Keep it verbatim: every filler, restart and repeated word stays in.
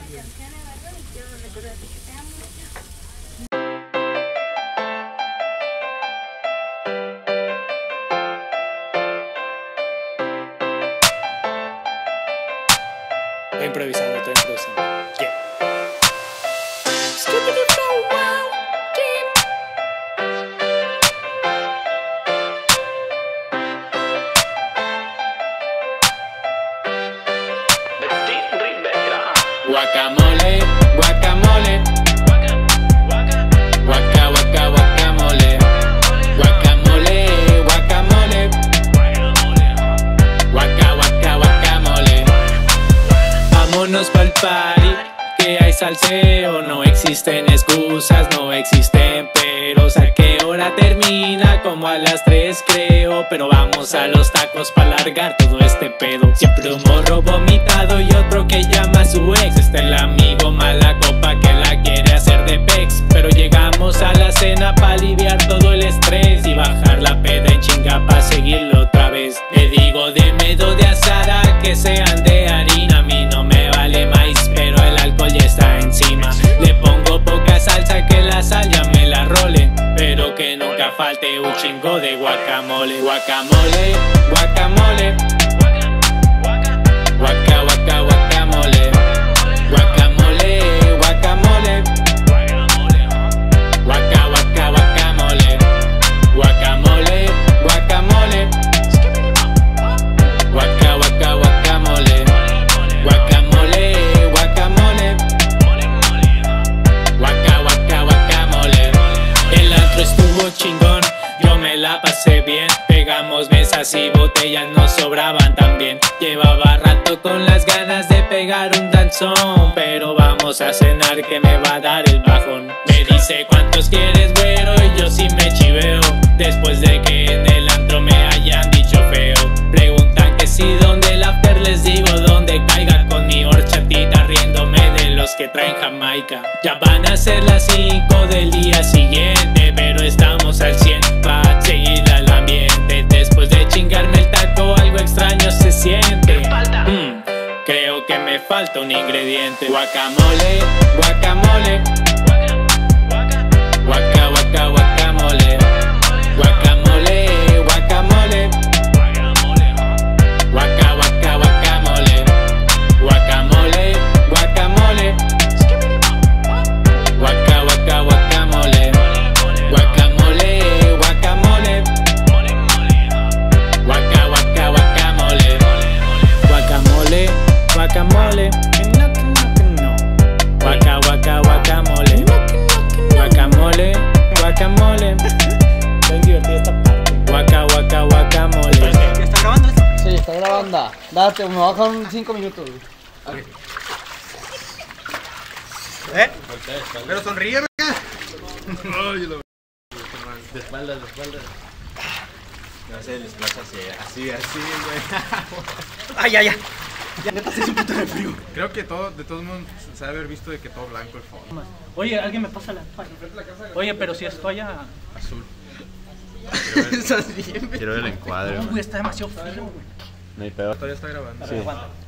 canción, Eduardo, y quiero recordarte que te amo mucho. Estoy improvisando, estoy improvisando. Yeah. Guacamole, guacamole, guaca, guaca, guacamole, guacamole, guacamole, guaca, guaca, guacamole. Vámonos pa'l party, que hay salseo, no existen excusas, no existen peros. ¿A qué hora termina? Como a las tres creo, pero vamos a los tacos pa' largar todo este pedo. Siempre un morro vomitado y otro que llama a su ex. Está el amigo mala copa que la quiere hacer de pex, pero llegamos a la cena pa' aliviar todo el estrés y bajar la peda en chinga pa' seguirlo otra vez. Le digo deme dos de asada que sean de harina, a mí no me vale maíz, pero el alcohol ya está encima. Le pongo poca salsa que la sal ya me la role, pero que nunca falte un chingo de guacamole. Guacamole, guacamole, guaca, guaca, guacamole, guacamole, guacamole, guaca, guaca, guacamole, guacamole, guacamole, guaca, guaca, guacamole, guacamole, guacamole, guaca, guaca, guacamole. El antro estuvo chingón, yo me la pasé bien. Pegamos mesas y botellas nos sobraban también. Llevaba rato con las ganas de pegar un danzón, pero vamos a cenar que me va a dar el bajón. Me dice cuántos quieres, güero, y yo sí me chiveo, después de que en el antro me hayan dicho feo. Preguntan que si donde el after, les digo donde caiga, con mi horchatita riéndome de los que traen Jamaica. Ya van a ser las cinco del día siguiente, pero estamos al cien pa' seguir al ambiente. Después de chingarme el taco algo extraño se siente. Mm, creo que me falta un ingrediente. Guacamole, guacamole, guaca, guaca, guacamole, guacamole, guacamole, guaca, guaca, guacamole, guacamole, guacamole, guaca, guaca, guacamole, guacamole, guacamole, guaca, guaca, guacamole, guacamole, guacamole, guaca, guaca, guacamole, guacamole, guacamole. Está bien divertida esta parte. Guaca, guaca, guacamole. ¿Ya está grabando esto? Sí, está grabando. Date, me bajan cinco minutos. Okay. ¿Eh? Pero sonríe, venga. De espaldas, de espaldas. No se desplaza así, así, así, güey. Ay, ya, ya. Ya neta se hizo un puto de frío. Creo que todo, de todos modos, se debe haber visto de que todo blanco el fondo. Oye, alguien me pasa la toalla. Oye, pero si es toalla Azul. Estás bien, Quiero ver el encuadre. no, güey, está demasiado frío, güey. No hay peor. Todavía está grabando. Sí.